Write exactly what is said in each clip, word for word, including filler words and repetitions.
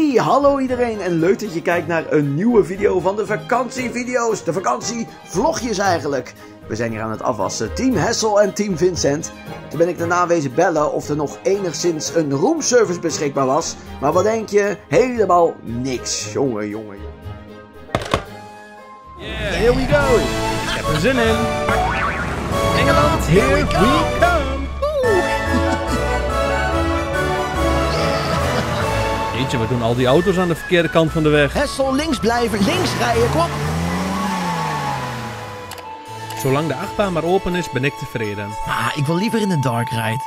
Hey, hallo iedereen en leuk dat je kijkt naar een nieuwe video van de vakantievideo's. De vakantievlogjes eigenlijk. We zijn hier aan het afwassen. Team Hessel en Team Vincent. Toen ben ik daarna wezen bellen of er nog enigszins een roomservice beschikbaar was. Maar wat denk je? Helemaal niks. Jongen, jongen, jongen. Yeah, here we go. Ik heb er zin in. Engeland, here we come. Jeetje, we doen al die auto's aan de verkeerde kant van de weg. Hessel, links blijven, links rijden, kom. Zolang de achtbaan maar open is, ben ik tevreden. Ah, ik wil liever in de dark ride.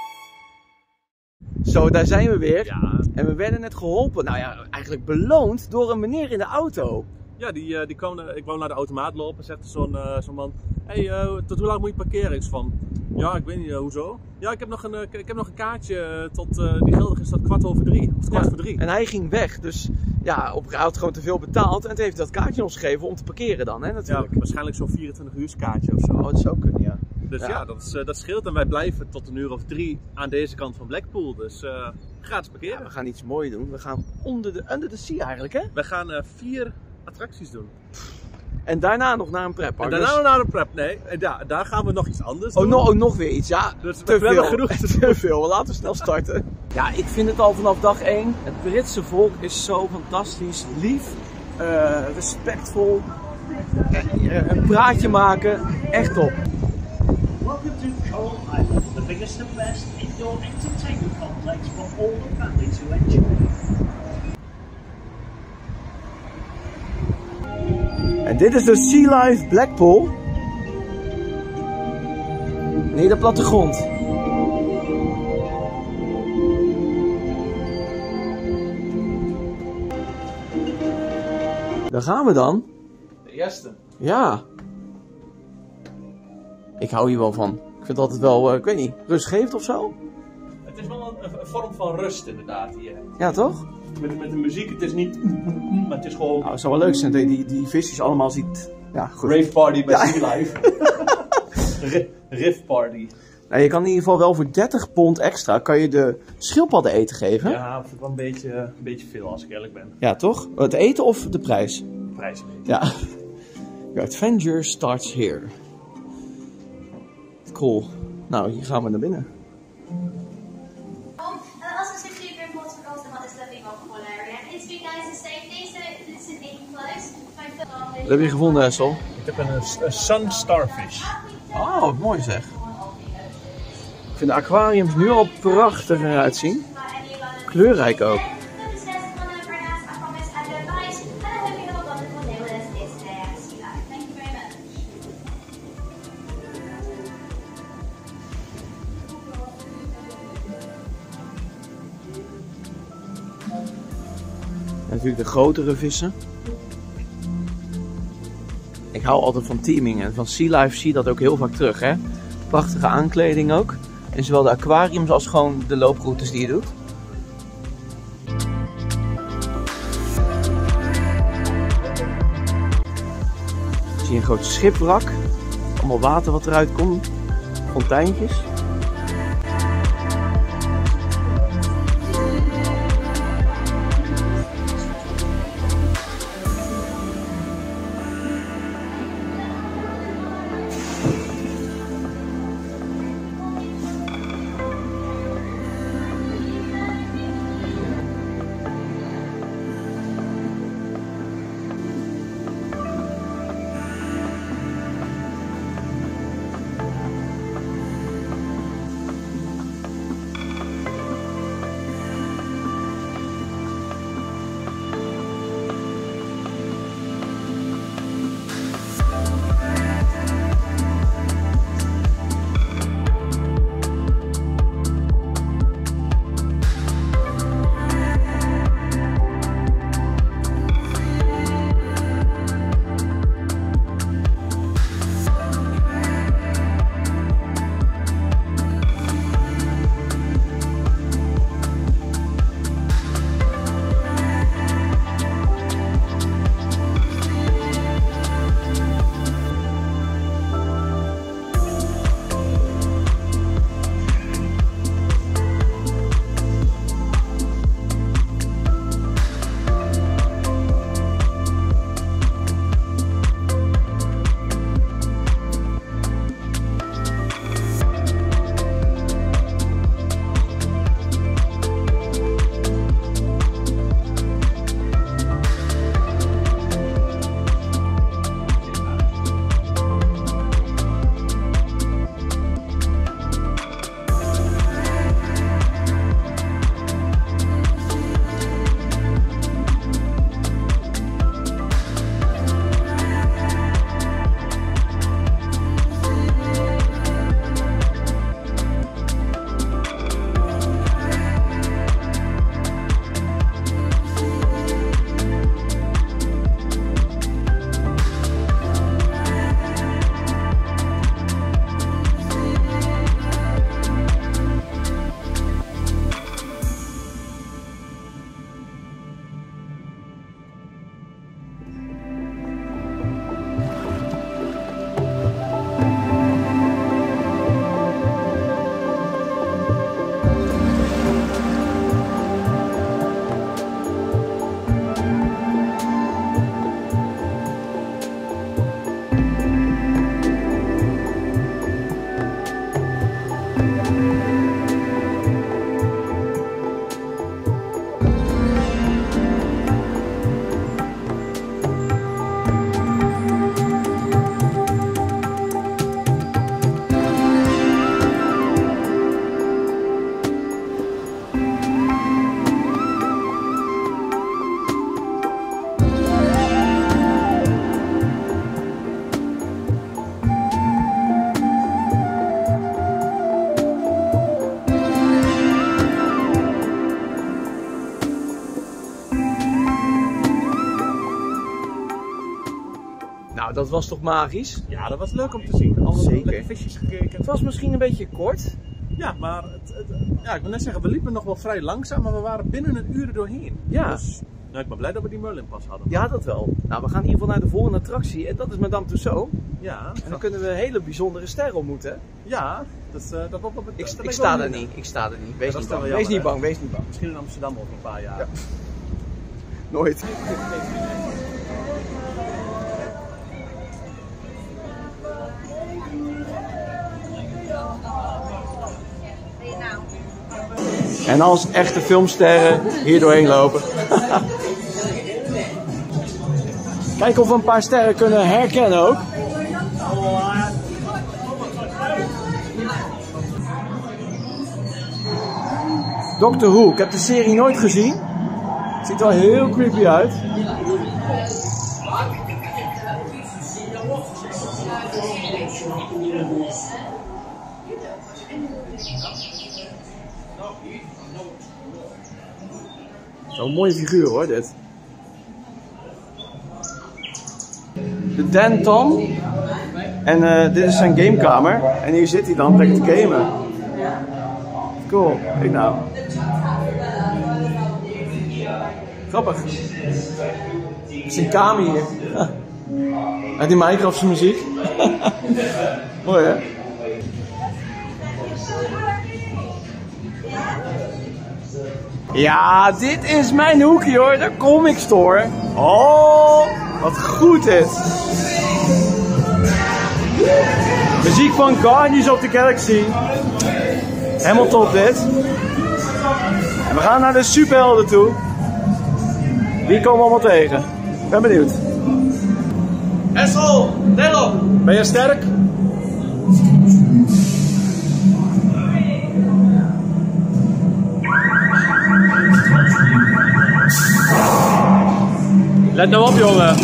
Zo, daar zijn we weer. Ja, En we werden net geholpen, nou ja, eigenlijk beloond door een meneer in de auto. ja die, uh, die kwam, uh, ik wou naar de automaat lopen en zegt zo'n uh, zo'n man: Hé, hey, uh, tot hoe lang moet je parkeren? Ik van, ja, ik weet niet, uh, hoezo? Ja, ik heb nog een, uh, ik heb nog een kaartje tot, uh, die geldig is tot kwart over drie. Of kwart Ja, voor drie. En hij ging weg, dus ja, op, hij had gewoon te veel betaald. En toen heeft hij dat kaartje ons gegeven om te parkeren dan, hè, Ja, natuurlijk. waarschijnlijk zo'n vierentwintig uur kaartje of zo. Oh, dat zou kunnen, ja. Dus ja, Ja. dat, is, uh, dat scheelt. En wij blijven tot een uur of drie aan deze kant van Blackpool. Dus uh, gratis parkeren. Ja, we gaan iets moois doen. We gaan onder de, under the sea eigenlijk, hè? We gaan uh, vier attracties doen. En daarna nog naar een pretpark. En daarna Dus- nog naar de prep. Nee, en daar, daar gaan we nog iets anders Oh, doen. no, oh, nog weer iets. Ja, Dus we te hebben veel. genoeg te te veel. Laten we snel starten. Ja, ik vind het al vanaf dag één. Het Britse volk is zo fantastisch. Lief, uh, respectvol. Uh, een praatje maken. Echt top. Welcome to Coral Island, the biggest and best indoor entertainment complex for all the family to enjoy. En dit is de Sea Life Blackpool. Nee, de plattegrond. Daar gaan we dan. De eerste. Ja. Ik hou hier wel van. Ik vind het altijd wel, uh, ik weet niet, rustgevend of zo. Het is wel een, een vorm van rust inderdaad hier. Ja, toch? Met, met de muziek, het is niet, maar het is gewoon Nou, het zou wel leuk zijn dat je die, die visjes allemaal ziet. Ja, goed. rave party bij Ja. Sea Life. Ri- Riff party. Nou, je kan in ieder geval wel voor dertig pond extra kan je de schildpadden eten geven. Ja, Ja, vind ik wel een beetje, een beetje veel als ik eerlijk ben. ja toch? Het eten of de prijs? Prijs een beetje. Ja. Your adventure starts here. Cool. Nou, hier gaan we naar binnen. Um, and also since you've been brought across the hottest living waterfall area, it's been nice and safety, so it's an enclosed. Wat heb je gevonden, Hessel? Ik heb een, een sun starfish. Oh, mooi zeg. Ik vind de aquariums nu al prachtig eruit zien. Kleurrijk ook. En natuurlijk de grotere vissen. Ik hou altijd van teaming en van Sea Life zie je dat ook heel vaak terug, hè. Prachtige aankleding ook. En zowel de aquariums als gewoon de looproutes die je doet. Zie je een groot schipwrak. Allemaal water wat eruit komt. Fonteintjes. Nou, dat was toch magisch? Ja, dat was leuk om te zien. Allemaal Zeker. lekker visjes gekeken. Het was misschien een beetje kort. Ja, maar het, het, ja, ik wil net zeggen, we liepen nog wel vrij langzaam, maar we waren binnen een uur er doorheen. Ja. Dus, nou, ik ben blij dat we die Merlinpas hadden. Ja, dat wel. Nou, we gaan in ieder geval naar de volgende attractie en dat is Madame Tussauds. Ja, En dan kunnen we een hele bijzondere ster ontmoeten. ja dat, uh, dat wordt wel Ik, dat ben ik wel sta er benieuwd. niet, ik sta er niet. Wees Ja, dat niet is bang, wel wees niet jammer, bang, wees niet bang. Misschien in Amsterdam over een paar jaar. Ja. Nooit. En als echte filmsterren hier doorheen lopen. Kijk of we een paar sterren kunnen herkennen ook. Doctor Who, ik heb de serie nooit gezien. Het ziet er wel heel creepy uit. Zo'n mooie figuur hoor, dit. De Dan Tom. En uh, dit is zijn gamekamer. En hier zit hij dan lekker te gamen. Cool, kijk nou. Grappig. Het is een kamer hier. En die Minecraftse muziek. Mooi hè? Ja, dit is mijn hoekje hoor, de Comic Store. Oh, wat goed dit. Muziek van Guardians of the Galaxy. Helemaal top dit. En we gaan naar de superhelden toe. Wie komen we allemaal tegen? Ik ben benieuwd. Essel, Dello, ben je sterk? Let nou op, jongen.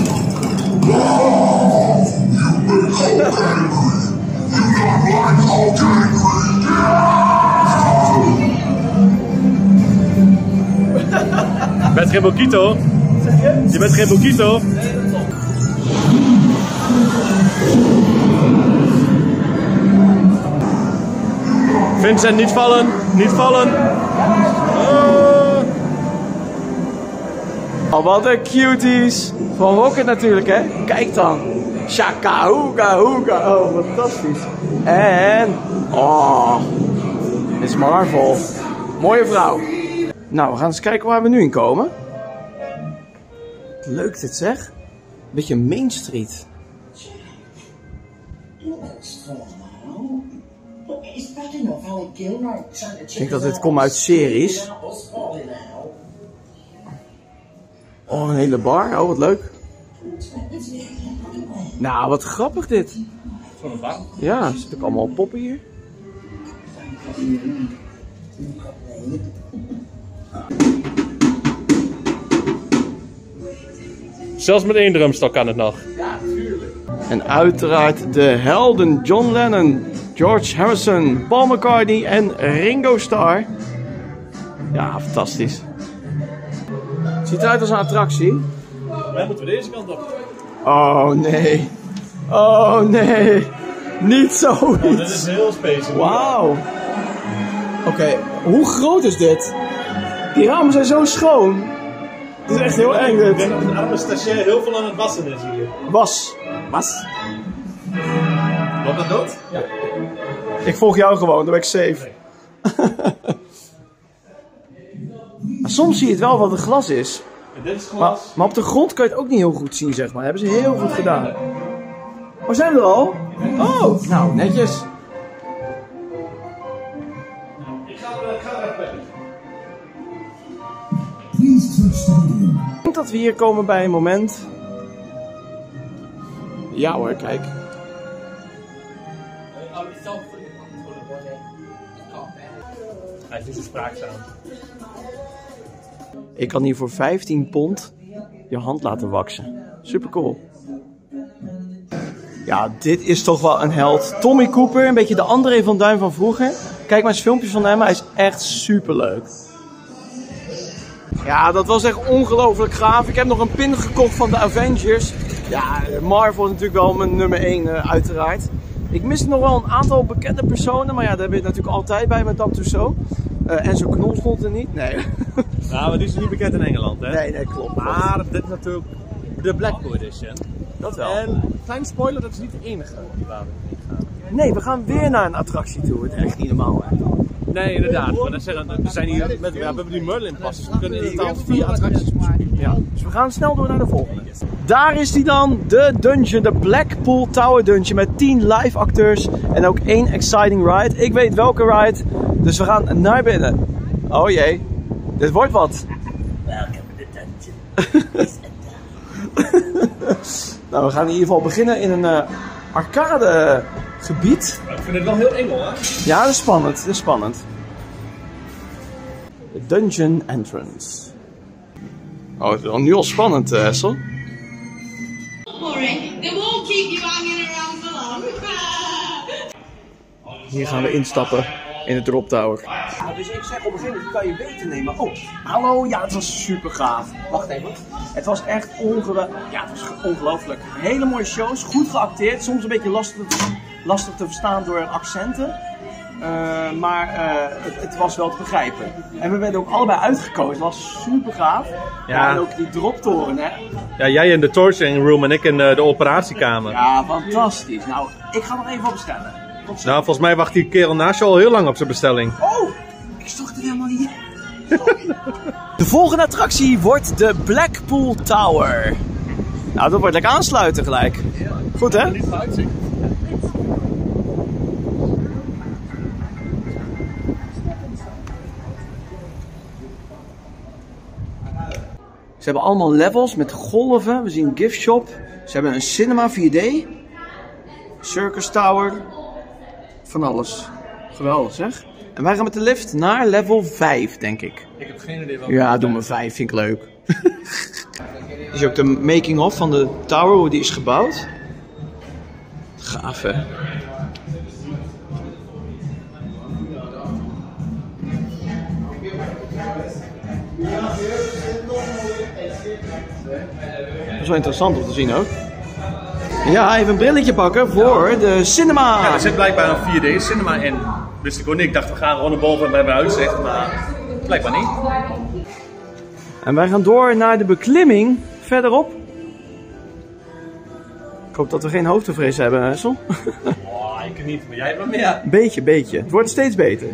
Je bent geen Bokito. Je bent geen Bokito. Vincent, niet vallen. Niet vallen. Oh. Oh, wat een cuties. Van Rocket natuurlijk, hè? Kijk dan. Shaka, hoega, hoega. Oh, fantastisch. En... Oh... Miss Marvel. Mooie vrouw. Nou, we gaan eens kijken waar we nu in komen. Leuk dit zeg. Beetje Main Street. Ik denk dat dit komt uit series. Oh, een hele bar. Oh, wat leuk. Nou, wat grappig dit. Van een bar? Ja, er zitten ook allemaal poppen hier. Zelfs met één drumstok kan het nog. En uiteraard de helden John Lennon, George Harrison, Paul McCartney en Ringo Starr. Ja, fantastisch. Ziet eruit als een attractie. Wij moeten we deze kant op. Oh nee. Oh nee. Niet zoiets. Oh, dit is heel speciaal. Wauw. Oké, okay. Hoe groot is dit? Die ramen zijn zo schoon. Het is echt heel eng dit. Ik denk dat een arme stagiair heel veel aan het wassen is hier. Was. Was. Loopt dat dood? Ja. Ik volg jou gewoon, dan ben ik safe. Maar soms zie je het wel wat het glas is. En dit is glas. Maar, maar op de grond kan je het ook niet heel goed zien, zeg maar. Dat hebben ze heel goed gedaan. Waar zijn we er al? Oh, nou, netjes. Ik ga er even weg. Ik denk dat we hier komen bij een moment. Ja hoor, kijk. Hij is niet zo spraakzaam. Ik kan hier voor vijftien pond je hand laten waksen. Super cool. Ja, dit is toch wel een held. Tommy Cooper, een beetje de André van Duin van vroeger. Kijk maar eens filmpjes van hem, hij is echt super leuk. Ja, dat was echt ongelooflijk gaaf. Ik heb nog een pin gekocht van de Avengers. Ik Ja, Marvel is natuurlijk wel mijn nummer één uh, uiteraard. Ik mis nog wel een aantal bekende personen, maar ja, daar heb je natuurlijk altijd bij Madame Tussauds. Uh, Enzo Knol stond er niet, nee. Nou, maar die is niet bekend in Engeland, hè? Nee, nee, klopt. Maar dit is natuurlijk de Blackpool Edition. Dat wel. En, kleine spoiler, dat is niet de enige waar we heen gaan. Nee, we gaan weer naar een attractie toe. Het is echt niet normaal, hè? Nee, inderdaad. Maar dat zeggen, we, zijn hier met, ja, we hebben die Merlin pas, dus we kunnen in totaal vier attracties bezoeken. Ja, dus we gaan snel door naar de volgende. Daar is die dan, de dungeon, de Blackpool Tower Dungeon met tien live acteurs en ook één exciting ride. Ik weet welke ride, dus we gaan naar binnen. Oh jee, dit wordt wat. Welcome to the dungeon. Nou, we gaan in ieder geval beginnen in een uh, arcade gebied. Ik vind het wel heel eng, hoor. Ja, dat is spannend, dat is spannend. De dungeon entrance. Oh, het is al nu al spannend, uh, Hessel. Worry, they won't keep you hanging around for long. Hier gaan we instappen in de drop tower. Ja, dus ik zeg op een gegeven moment kan je beter nemen. Oh, hallo, ja, het was super gaaf. Wacht even. Het was echt ongelooflijk. Ja, het was ongelooflijk. Hele mooie shows, goed geacteerd. Soms een beetje lastig te, lastig te verstaan door accenten. Uh, maar uh, het, het was wel te begrijpen. En we werden ook allebei uitgekozen. Het was super gaaf. Ja. Ja, en ook die droptoren, hè. Ja, jij in de torturing room en ik in de, de operatiekamer. Ja, fantastisch. Nou, ik ga nog even op bestellen. Nou, volgens mij wacht die kerel naast je al heel lang op zijn bestelling. Oh, ik stond er helemaal niet. De volgende attractie wordt de Blackpool Tower. Nou, dat wordt lekker aansluiten gelijk. Goed, hè? Niet uitzicht. Ze hebben allemaal levels met golven. We zien een gift shop. Ze hebben een cinema vier D. Circus Tower. Van alles. Geweldig, zeg. En wij gaan met de lift naar level vijf, denk ik. Ik heb geen idee wat. Ja, doe maar vijf, vind ik leuk. Dit is ook de making-of van de tower, hoe die is gebouwd. Gaaf, hè? Dat is wel interessant om te zien ook. Ja, even een brilletje pakken voor de cinema. Ja, er zit blijkbaar een vier D cinema in. Dus ik ook niet. Ik dacht, we gaan gewoon naar boven en we hebben uitzicht, maar blijkbaar niet. En wij gaan door naar de beklimming verderop. Ik hoop dat we geen hoofdvrees hebben, Hessel. Oh, ik niet, maar jij hebt wel meer. Beetje, beetje. Het wordt steeds beter.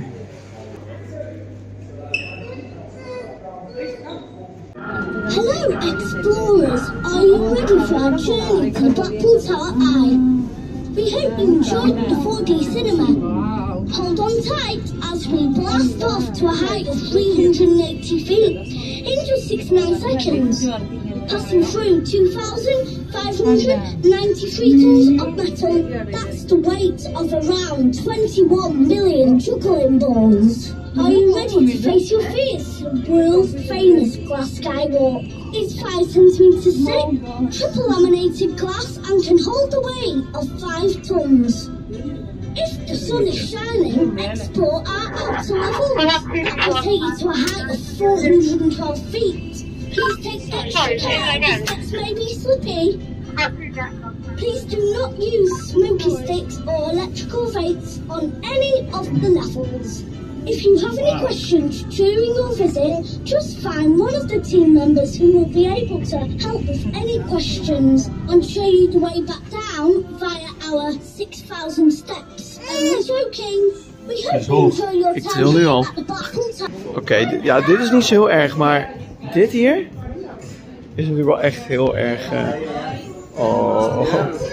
Hello explorers, are you ready for our journey to the Blackpool Tower Eye? We hope you enjoyed the four D cinema. Hold on tight as we blast off to a height of three hundred eighty feet in just sixty-nine seconds, passing through two thousand five hundred ninety-three tons of metal. That's the weight of around twenty-one million juggling balls. Are you ready to face your fears? World famous glass skywalk. It's five centimeters thick, triple laminated glass and can hold the weight of five tons. If the sun is shining, explore our outer levels. That will take you to a height of four hundred twelve feet. Please take extra care, the steps may be slippy. Please do not use smoky sticks or electrical vapes on any of the levels. If you have any questions during your visit, just find one of the team members who will be able to help with any questions and show you the way back down via our six thousand steps. And we're joking. We hope you enjoy your Ik tril nu al. Oké, okay, ja, dit is niet zo heel erg, maar dit hier is natuurlijk wel echt heel erg. Uh... Oh.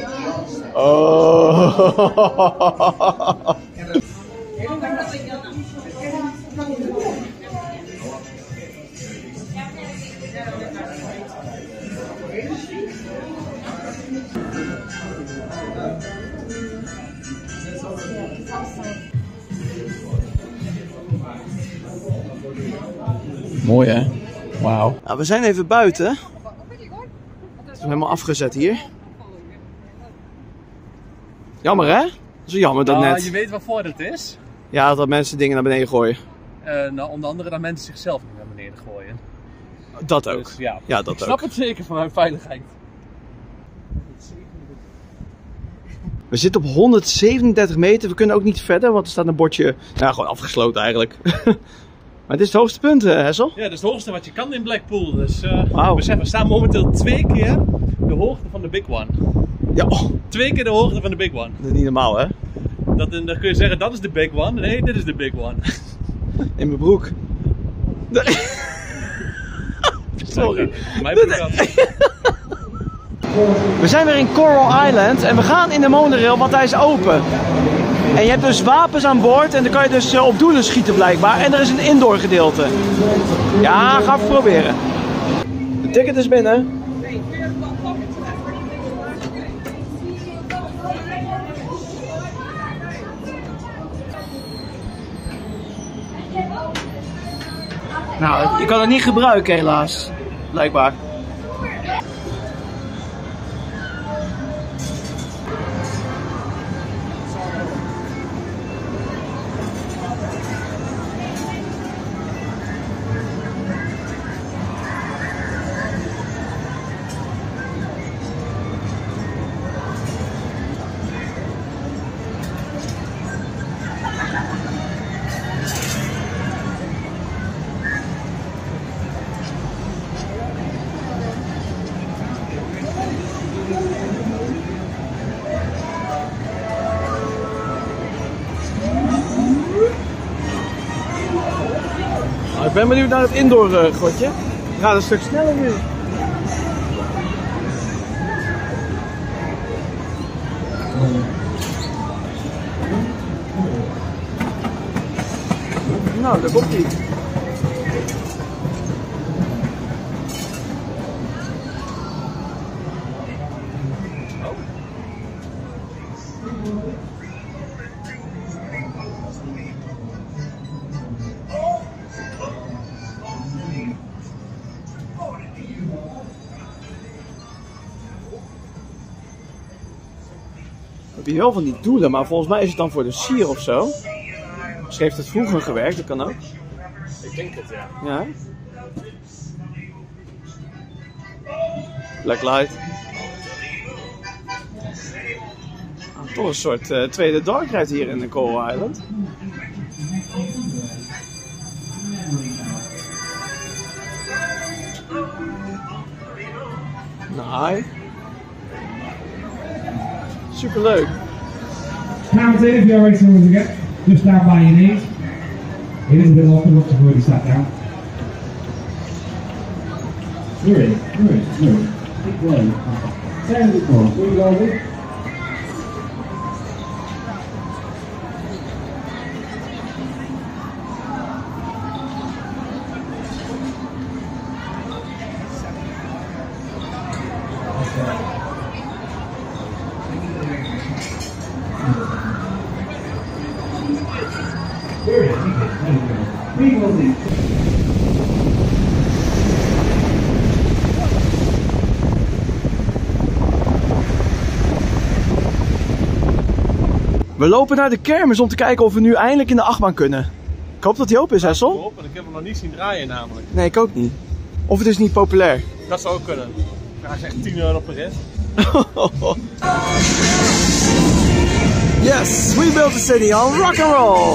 Oh. Mooi, hè? Wauw. Nou, we zijn even buiten. Het is helemaal afgezet hier. Jammer, hè? Dat is jammer dat nou, net. Je weet waarvoor het is? Ja, dat mensen dingen naar beneden gooien. Uh, nou, onder andere dat mensen zichzelf niet naar beneden gooien. Dat ook. Dus, ja. Ja, dat ik snap ook. het zeker vanuit veiligheid. We zitten op honderdzevenendertig meter. We kunnen ook niet verder, want er staat een bordje... Nou, gewoon afgesloten eigenlijk. Maar dit is het hoogste punt, uh, Hessel? Ja, dat is het hoogste wat je kan in Blackpool. Dus uh, wow. we, we staan momenteel twee keer de hoogte van de Big One. Ja, oh. Twee keer de hoogte van de Big One. Dat is niet normaal, hè? Dat, dan kun je zeggen, dat is de Big One. Nee, dit is de Big One. In mijn broek. Sorry. Mijn broek had. We zijn weer in Coral Island en we gaan in de monorail, want hij is open. En je hebt dus wapens aan boord en dan kan je dus op doelen schieten blijkbaar. En er is een indoor gedeelte. Ja, ga even proberen. De ticket is binnen. Nou, je kan het niet gebruiken helaas. Blijkbaar. Ik ben benieuwd naar het indoor uh, grotje. Het gaat een stuk sneller nu. Nou, daar komt hij. Heb je wel van die doelen, maar volgens mij is het dan voor de sier of zo. Misschien heeft het vroeger gewerkt, dat kan ook. Ik denk het, ja. Ja. Black light. Ah, toch een soort uh, tweede dark ride hier in de Coral Island. Nee. Superleuk. Count in if you're ready to move again. Just down by your knees. It is a bit awkward once you've already sat down. You're in, you're in, you're in. Keep going. Stand before. Where you go with? We lopen naar de kermis om te kijken of we nu eindelijk in de achtbaan kunnen. Ik hoop dat die open is, Hessel. Ik hoop, want ik heb hem nog niet zien draaien namelijk. Nee, ik ook niet. Of het is niet populair. Dat zou ook kunnen. Hij is echt tien euro per rit. Yes, we built a city on rock and roll.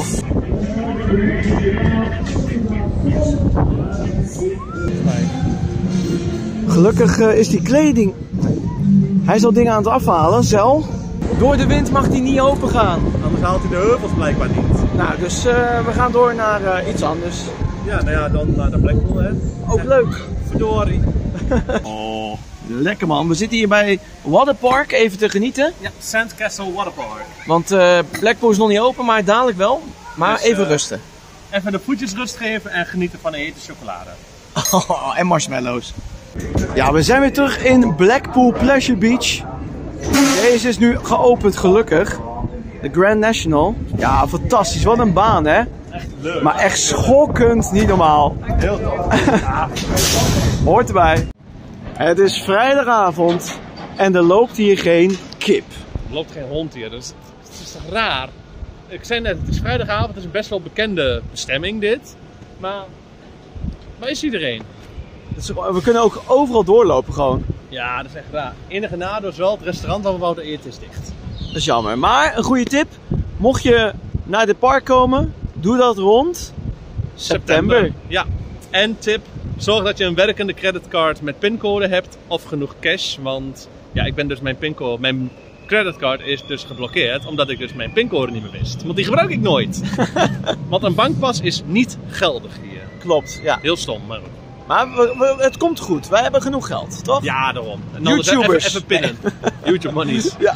Gelukkig uh, is die kleding... Hij is al dingen aan het afhalen, Zel. Door de wind mag die niet open gaan. Anders haalt hij de heuvels blijkbaar niet. Nou, dus uh, we gaan door naar uh, iets anders. Ja, nou ja, dan naar de Blackpool, hè. Ook en leuk. Verdorie. Oh, lekker man. We zitten hier bij Waterpark even te genieten. Ja, Sandcastle Waterpark. Want uh, Blackpool is nog niet open, maar dadelijk wel. Maar dus, even uh, rusten. Even de voetjes rust geven en genieten van een hete chocolade. Oh, en marshmallows. Ja, we zijn weer terug in Blackpool Pleasure Beach. Deze is nu geopend, gelukkig. De Grand National. Ja, fantastisch. Wat een baan, hè? Echt leuk. Maar echt schokkend, niet normaal. Heel tof. Hoort erbij. Het is vrijdagavond en er loopt hier geen kip. Er loopt geen hond hier, dus het is toch raar. Ik zei net, het is vrijdagavond, het is een best wel bekende bestemming dit. Maar waar is iedereen? Is, we kunnen ook overal doorlopen gewoon. Ja, dat is echt raar. Enige nadeel is wel, het restaurant waar we wouden eten is dicht. is jammer. Maar een goede tip. Mocht je naar dit park komen, doe dat rond september. september. Ja. En tip, zorg dat je een werkende creditcard met pincode hebt of genoeg cash. Want ja, ik ben dus mijn pincode, mijn creditcard is dus geblokkeerd omdat ik dus mijn pincode niet meer wist. Want die gebruik ik nooit. Want een bankpas is niet geldig hier. Klopt, ja. Heel stom, maar goed. Maar we, we, het komt goed. Wij hebben genoeg geld, toch? Ja, daarom. En dan YouTubers. Even, even pinnen. YouTube monies. Ja.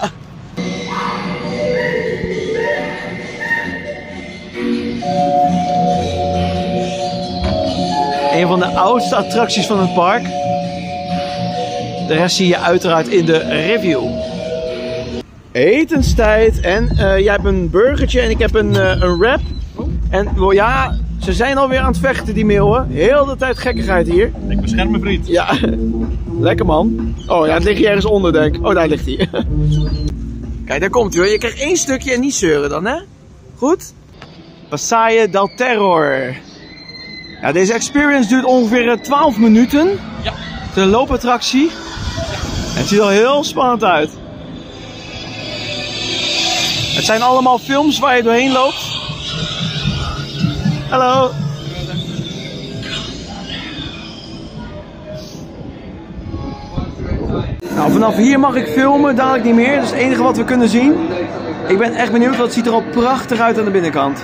Een van de oudste attracties van het park. De rest zie je uiteraard in de review. Etenstijd. En uh, jij hebt een burgertje en ik heb een, uh, een wrap. En well, ja, ze zijn alweer aan het vechten, die meeuwen. Heel de tijd gekkigheid hier. Ik bescherm mijn vriend. Ja, lekker man. Oh ja, het ligt hier ergens onder, denk ik. Oh, daar ligt hij. Kijk, daar komt hij hoor. Je krijgt één stukje en niet zeuren dan, hè? Goed? Passaie del Terror. Ja, deze experience duurt ongeveer twaalf minuten. Ja. Het is een loopattractie. Ja. Het ziet er heel spannend uit. Het zijn allemaal films waar je doorheen loopt. Hallo. Nou, vanaf hier mag ik filmen, dadelijk niet meer. Dat is het enige wat we kunnen zien. Ik ben echt benieuwd, want het ziet er al prachtig uit aan de binnenkant.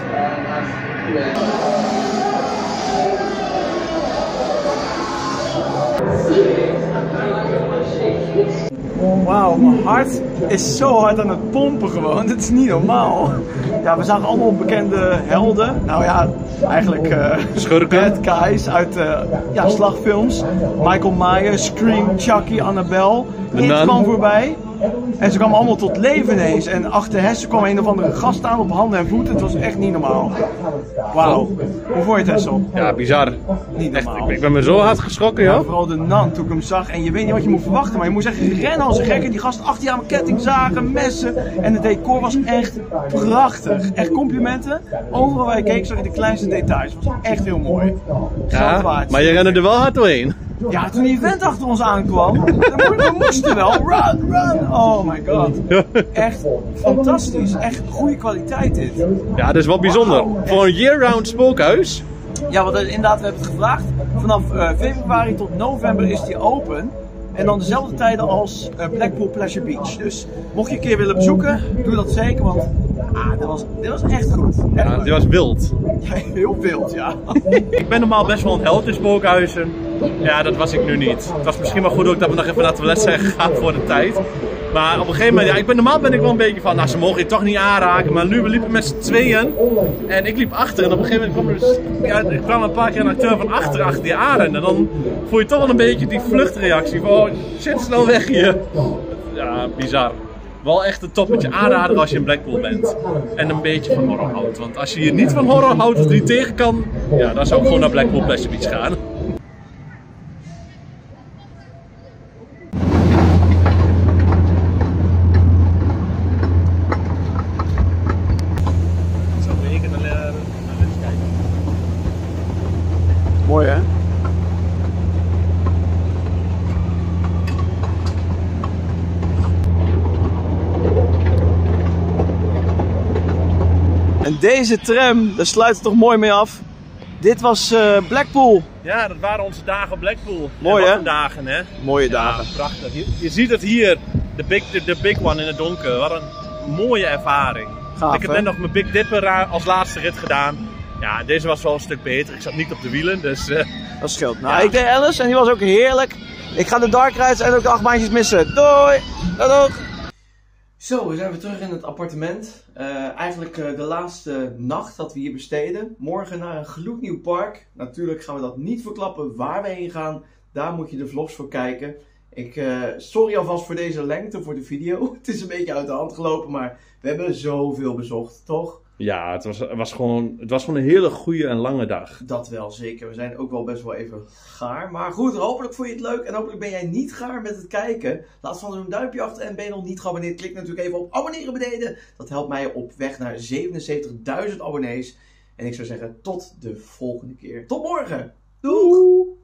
Wauw, mijn hart is zo hard aan het pompen gewoon. Dit is niet normaal. Ja, we zagen allemaal bekende helden. Nou ja, eigenlijk uh, bad guys uit uh, ja, slagfilms. Michael Myers, Scream, Chucky, Annabelle. Dit kwam voorbij. En ze kwamen allemaal tot leven ineens. En achter Hessel kwam een of andere gast aan op handen en voeten. Het was echt niet normaal. Wauw. Hoe vond je het, Hessel? Ja, bizar. Niet normaal. Echt, ik ben me zo hard geschrokken, joh. Ja, vooral de Nan toen ik hem zag. En je weet niet wat je moet verwachten. Maar je moest echt rennen als een gek. En die gast achter je aan kettingzagen, messen. En het decor was echt prachtig. Echt complimenten. Overal waar je keek zag je de kleinste details. Het was echt heel mooi. Ja, maar je rende er wel hard doorheen. Ja, toen die vent achter ons aankwam, we moesten wel. Run, run. Oh my god. Echt fantastisch. Echt goede kwaliteit dit. Ja, dat is wel bijzonder. Wow. Voor een year-round spookhuis. Ja, want inderdaad, we hebben het gevraagd. Vanaf uh, februari tot november is die open. En dan dezelfde tijden als uh, Blackpool Pleasure Beach. Dus mocht je een keer willen bezoeken, doe dat zeker. Want ah, dit, was, dit was echt goed. Echt ja, dit was wild. Ja, heel wild, ja. Ik ben normaal best wel een held in spookhuizen. Ja, dat was ik nu niet. Het was misschien wel goed ook dat we nog even naar het toilet zijn gegaan voor de tijd. Maar op een gegeven moment, ja, ik ben, normaal ben ik wel een beetje van, nou ze mogen je toch niet aanraken. Maar nu, we liepen met z'n tweeën en ik liep achter. En op een gegeven moment kwam er, dus, ja, er kwam een paar keer een acteur van achter, achter je aan. En dan voel je toch wel een beetje die vluchtreactie van, oh shit, snel weg hier. Ja, bizar. Wel echt een toppetje aanrader als je in Blackpool bent. En een beetje van horror houdt. Want als je hier niet van horror houdt of er niet tegen kan, ja, dan zou ik gewoon naar Blackpool Pleasure Beach gaan. Mooi hè? En deze tram, daar sluit het toch mooi mee af. Dit was uh, Blackpool. Ja, dat waren onze dagen op Blackpool. Mooi hè? Dagen, hè? Mooie dagen. Ja, prachtig. Je, je ziet het hier, de big, de, de big one in het donker. Wat een mooie ervaring. Gaaf, ik heb hè? net nog mijn Big Dipper als laatste rit gedaan. Ja, deze was wel een stuk beter. Ik zat niet op de wielen, dus... Uh, dat scheelt. Nou, ja. Ik deed Alice en die was ook heerlijk. Ik ga de Dark Rides en ook de achtbaantjes missen. Doei! Doei! Zo, we zijn weer terug in het appartement. Uh, eigenlijk uh, de laatste nacht dat we hier besteden. Morgen naar een gloednieuw park. Natuurlijk gaan we dat niet verklappen waar we heen gaan. Daar moet je de vlogs voor kijken. Ik, uh, sorry alvast voor deze lengte, voor de video. Het is een beetje uit de hand gelopen, maar we hebben zoveel bezocht, toch? Ja, het was, het was, gewoon, het was gewoon een hele goede en lange dag. Dat wel, zeker. We zijn ook wel best wel even gaar. Maar goed, hopelijk vond je het leuk. En hopelijk ben jij niet gaar met het kijken. Laat van zo'n duimpje achter en ben je nog niet geabonneerd. Klik natuurlijk even op abonneren beneden. Dat helpt mij op weg naar zevenenzeventigduizend abonnees. En ik zou zeggen, tot de volgende keer. Tot morgen! Doeg!